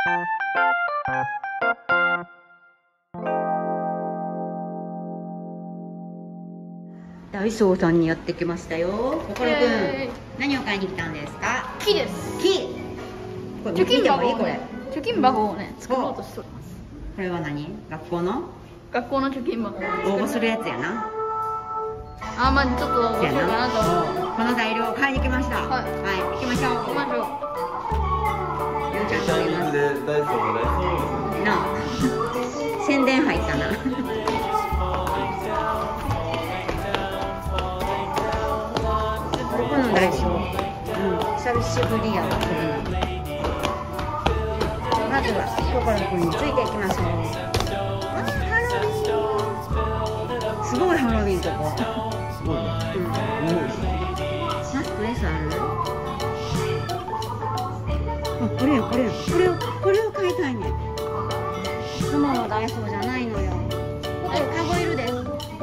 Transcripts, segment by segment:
ダイソーさんにやってきましたよ。心くん、何を買いに来たんですか？ 木です。 木。これ貯金箱見てもいい？これ。 貯金箱をね作ろうとしております。 これは何？学校の貯金箱を応募するやつやな。 あ、まあちょっと応募しようかなと思う。 この材料を買いに来ました。 はい、 行きましょう。 行きましょう。 りょうちゃんと言います。 ダイソーがね。 なあ、宣伝入ったな。どこのダイソー？久しぶりやわ、これな。まずは心くんについていきましょう。あ、ハロウィン。すごいハロウィンここ。 すごいな。 ナックレスある？あ、これよ、これよ、これを買いたいねん。いつものダイソーじゃないのよ。これカゴいるです。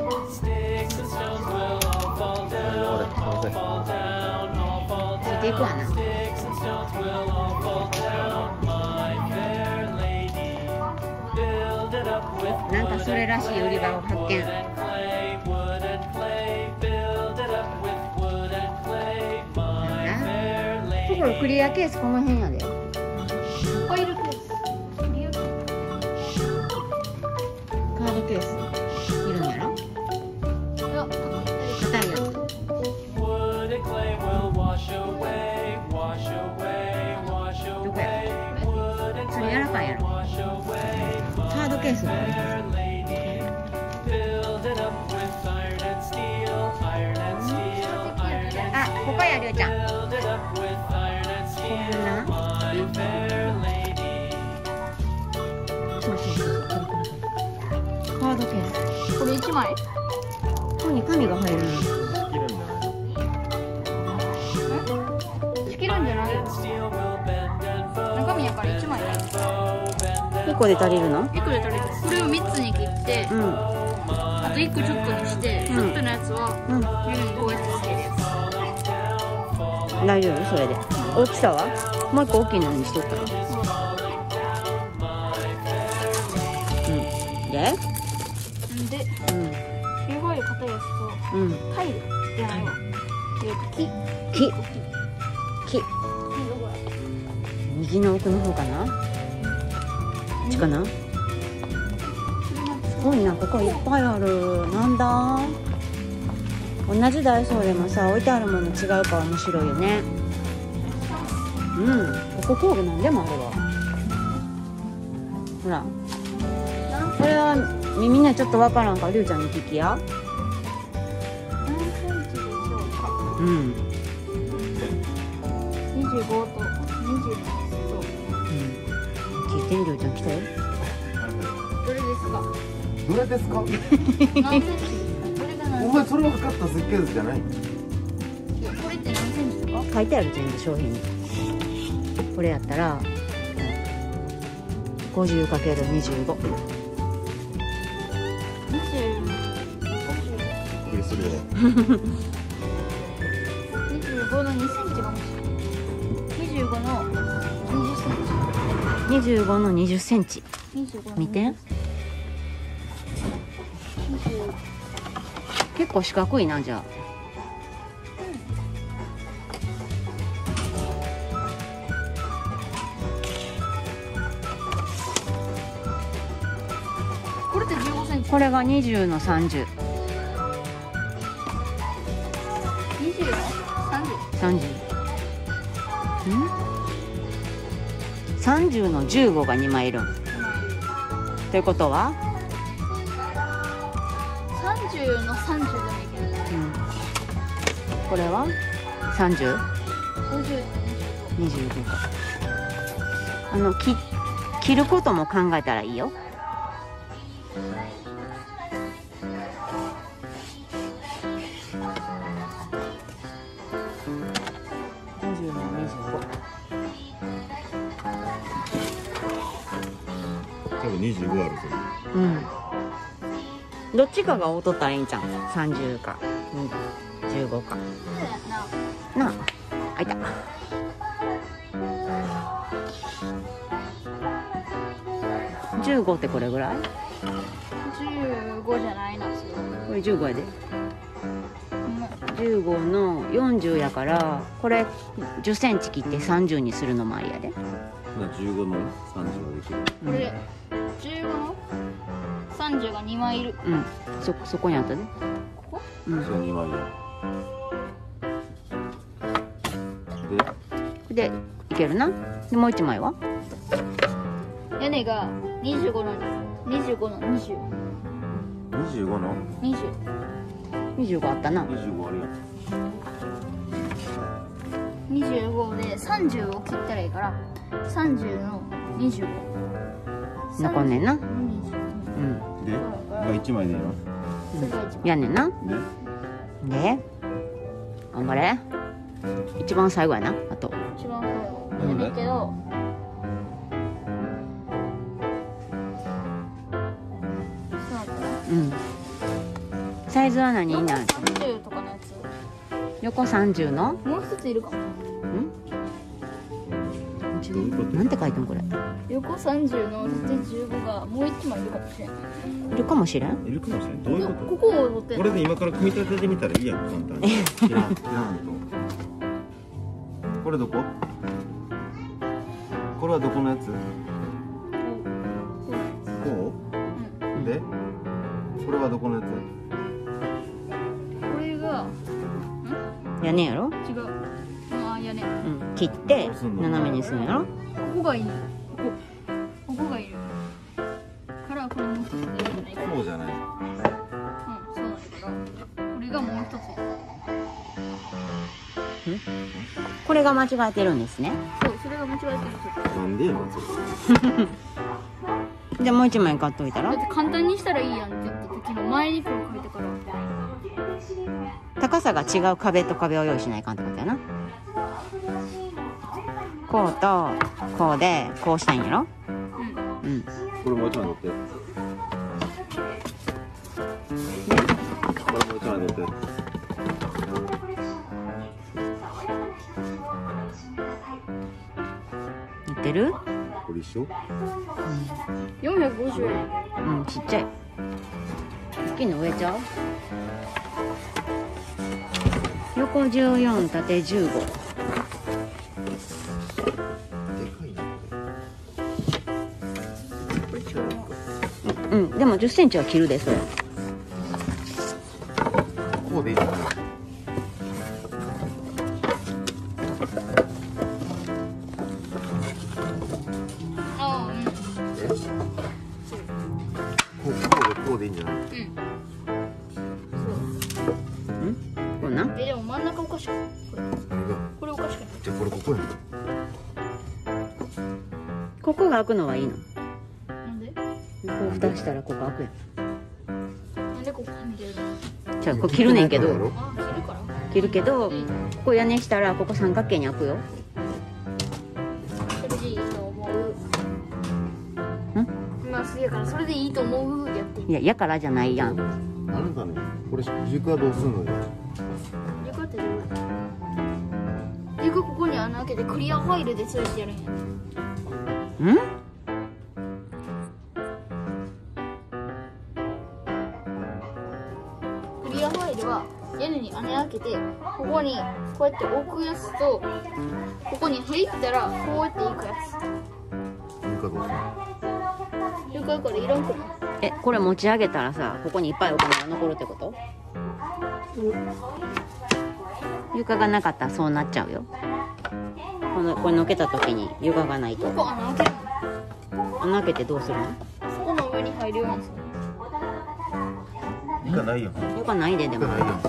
ついていくわな。なんかそれらしい売り場を発見。これクリアケースこの辺やで。 ホイールケース。 カードケースいるんやろ？硬いやつ。どこや？それ柔らかいやろ。カードケースがある。あ、ここやりゅうちゃん。こんな。カードケース。 これ1枚？ ここに紙が入るの。 仕切るんじゃない？中身やから1枚だよ。 1個で足りるの？ 1個で足りる。これを3つに切って、あと1個ちょっとにして、ちょっとのやつは指にこうやってつけるやつ。 大丈夫？それで。大きさは？もう1個大きいのにしとったら。で？ すごい硬いやつと、タイルじゃないわ。木。 右の奥の方かな？こっちかな？すごいな、ここいっぱいある。なんだ？同じダイソーでもさ、置いてあるもの違うから面白いよね。ここ工具なんでもあるわ。ほら。これはみんなちょっとわからんから、りゅうちゃんに聞きや。 何センチでしょうか。25と27と。 聞いてん、りゅうちゃん来たよ。 どれですか？ どれですか？ 何センチ？どれが何センチ？ お前それを測った設計図じゃない？ これって何センチとか？ 書いてある全部商品に。これやったら 50×25。 びっくりするよね。 25の2センチが欲しい。25の20センチ。 25の20センチ。見て。結構四角いな、じゃあ。 これって15センチ。 これが20の30。 20の30。 30の15が2枚いる。ということは 30の30でもいける。 これは 30？ 50、 25か。切ることも考えたらいいよ。50の25。 多分25あるぞ。 どっちかが劣ったらいいんじゃん。30か15か。なあ、開いた。 15ってこれぐらい？ 15じゃないな、それ。 これ15やで。15の40やから、これ10センチ切って30にするのもありやで。 15の30ができる。 これ15の30が2枚いる。 うん、そこにあったね。 ここ？ うん。 そう2枚や。 でいけるな。でもう1枚は？ 屋根が25の20。 25の 25あったな。 25あるやん。 25で30を切ったらいいから30の25 残んねんな。うん。 で、1枚でいいの？ それが一番やんねんな。で頑張れ。一番最後やな。あと一番最後やねんけど、 うん。サイズは何になる？ 30とかのやつ。 横30の？ もう一ついるかも。 なんて書いてんこれ？ 横30の縦15がもう1枚いるかもしれない。 いるかもしれん？ いるかもしれない。どういうこと？ ここを持ってこれで今から組み立ててみたらいいやん、簡単に。いらんと。これどこ？これはどこのやつ？こう？で、これはどこのやつ？ これが屋根やろ？ 違う。あ、屋根。 うん。切って斜めにするんやろ？ ここがいいね。ここがいる。からこれもう一ついるんじゃないか。 こうじゃない。 うん、そうなんだけど、これがもう一つ。 これが間違えてるんですね。 そう、それが間違えてる。 なんでやのそれ。 じゃあもう1枚買っといたら？ だって簡単にしたらいいやんって言った時の前にこれ書いてから。 高さが違う壁と壁を用意しないかんってことやな。こうとこうでこうしたいんやろ？うん。 これもう一枚乗って。これもう一枚乗って。 似てる？ これ一緒 450円。 うん、ちっちゃい。大きいの上ちゃう？横14縦15。 でかいなこれ違うな。 うん、でも10センチは切るでそれ。 こうでいいのかな。 ああ、うん。 こうでいいんじゃない？ うん。 こうな。 でも真ん中おかしくない？これおかしくない？ じゃあこれここやん。 ここが開くのはいいの？ なんで？ こう蓋したらここ開くやん。 なんでここはみ出るの？ じゃあここ切るねんけど、 あ、切るから。 切るけど、ここ屋根したらここ三角形に開くよ。 それでいいと思う。まあすげえからそれでいいと思うやっていや、やからじゃないやん。 あなたね、これ軸はどうすんのよ。 床ってどうやる？床ここに穴開けてクリアファイルでそうやってやるんや。 ん？ クリアファイルは屋根に穴開けてここにこうやって置くやつとここに入ったらこうやっていくや床どうすんの？ つ。床からいらんくない？ え、これ持ち上げたらさ、ここにいっぱいお金が残るってこと？床がなかったらそうなっちゃうよ。これのけた時に床がないと。 ここ穴開けるの？ 穴開けてどうするの？ そこの上に入るようにする。 床ないやん。 床ないででも。 床ないやん。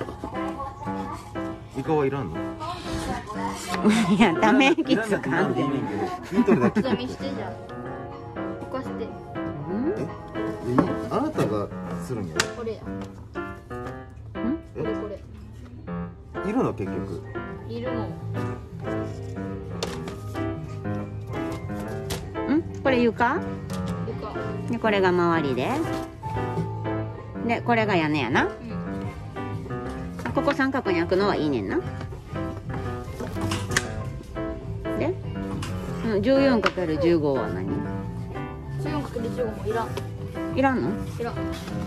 床はいらんの？ いや、ため息つかんでも。 聞いとるだけ。 じゃあ見してじゃあ。浮かして。 あなたがするんやろ。 これや。これ。 いるの結局。 いるもん。 これ床？ 床。 で、これが周りで。で、これが屋根やな。ここ三角に開くのはいいねんな。で、14×15は何？ 14×15もいらん。 いらんの？ いらん。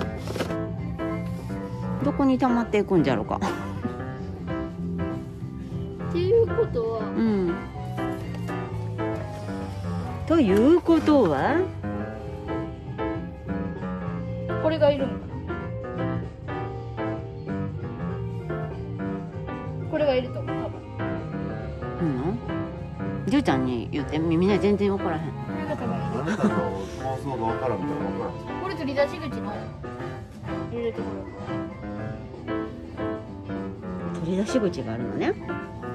どこに溜まっていくんじゃろうか。 っていうことは、 うん。ということは、 これがいるんかな。これがいると思う、多分。 じゅうちゃんに言ってみんな全然分からへん。 これが多分いる。 あなたの妄想が分からんみたいな分からん。 これ取り出し口の入れるところ。 取り出し口があるのね。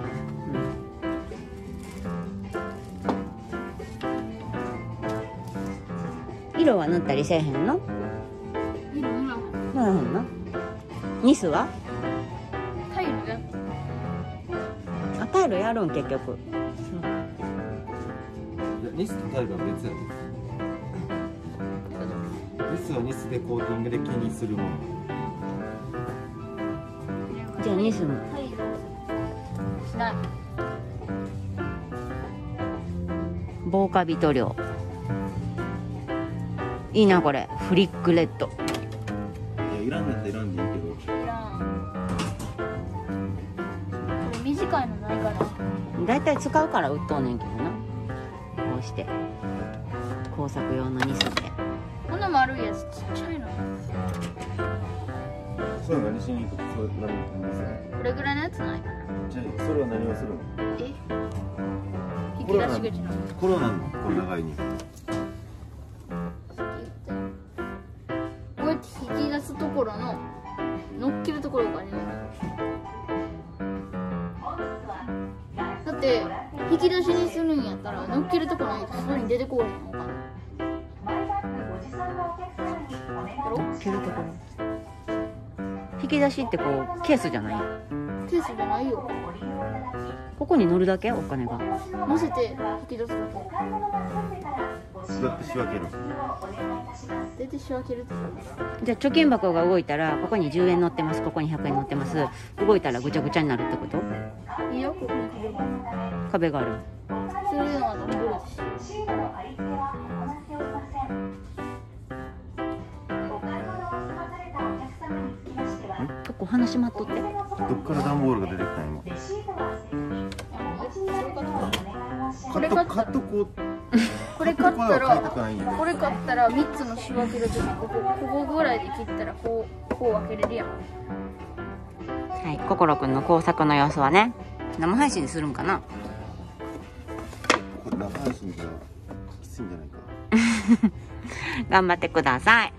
色は塗ったりせえへんの？ いるな。 塗らへんの？ニスは？ タイルや。 あ、タイルやるん結局。 いやニスとタイルは別やね。ニスはニスでコーティングで気にするもの。 じゃあニスも。 タイルしない。 防カビ塗料。いいなこれ。フリックレッド。 いやいらんねんっていらんでいいけど。 いらん。これ短いのないかな。 だいたい使うから売っとんねんけどな。こうして工作用のニスで。 こんな丸いやつちっちゃいの。 それは何しに行くの？それ何するの？ これぐらいのやつないかな。 じゃあそれは何をするの？ え？引き出し口の。 これは何の？この長いに。 こうやって引き出すところの乗っけるところがあります。だって引き出しにするんやったら乗っけるとこないと外に出てこうへんのかな。 切るところ。引き出しってこうケースじゃない？ ケースじゃないよ。 ここに乗るだけお金が。 乗せて引き出すだけ。 だって仕分ける。 出て仕分けるってじゃあ貯金箱が動いたらここに10円乗ってます、ここに100円乗ってます。動いたらぐちゃぐちゃになるってこと？ いいよ、ここに壁がある。 そういうのはダブルし。 結構話待っとって。 どっから段ボールが出てきたの今。 これ買ったらこれ買ったら3つの仕分けるときここぐらいで切ったらこう分けれるやん。 はい、心くんの工作の様子はね、生配信するんかな。 これ生配信じゃきついんじゃないか。 頑張ってください。